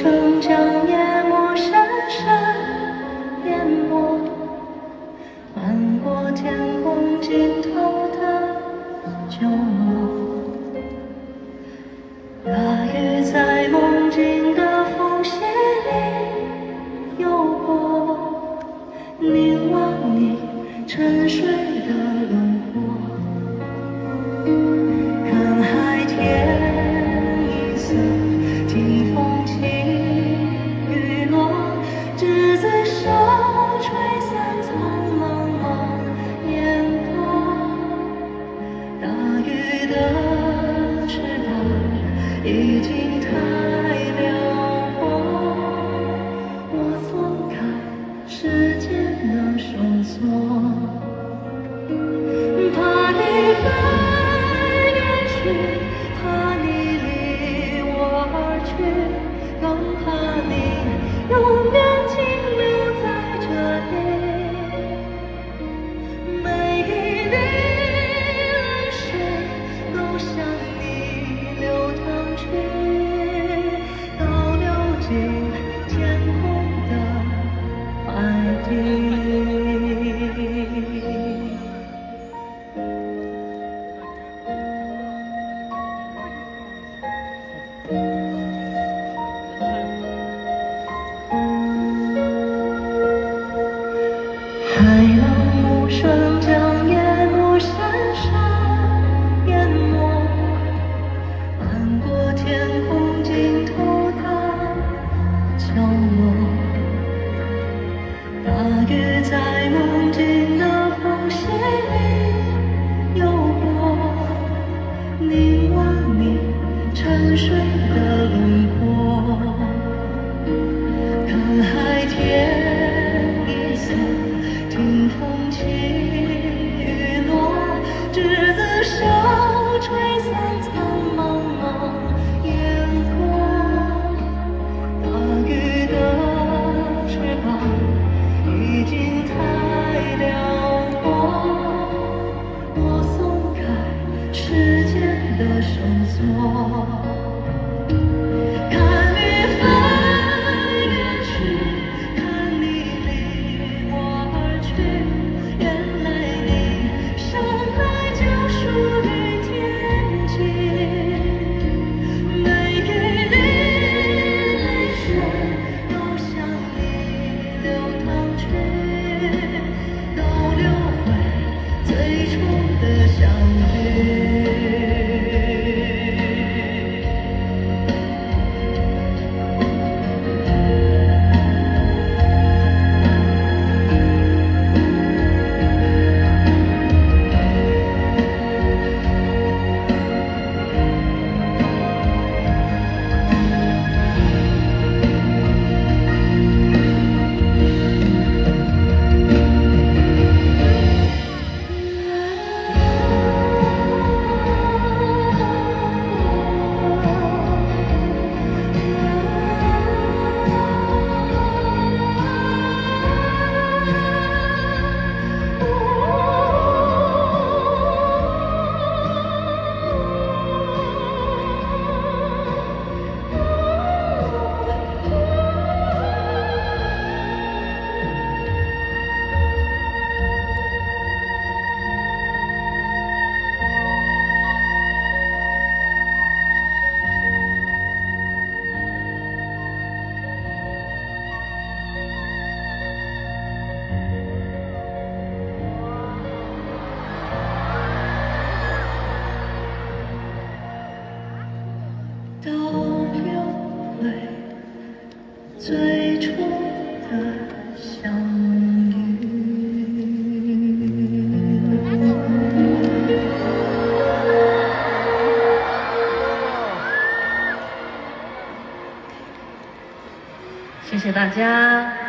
声将夜幕深深淹没，漫过天空尽头的角落。大雨在梦境的缝隙里游过，凝望你沉睡的轮廓。看海天一色，听风起雨落，执子手，吹散苍茫茫烟波。大雨的翅膀已经太辽阔，我松开时间的绳索，怕你飞远去，怕你离我而去，更怕你永远停留在这里。每一滴泪水都向你流淌去，倒流进天空的海底。海浪无声将夜幕深深淹没，漫过天空尽头的角落。大雨在梦境的缝隙里游过，凝望你沉睡的轮廓。看海天一色，听风起雨落，执子手，吹散苍茫茫烟波。大雨的翅膀已经太辽阔，我松开时间的绳索。看你飞远去，看你离我而去，原来你生来就属于天际。每一滴泪水都向你流淌去，都流回最初的相遇。倒流回最初的相遇。谢谢大家。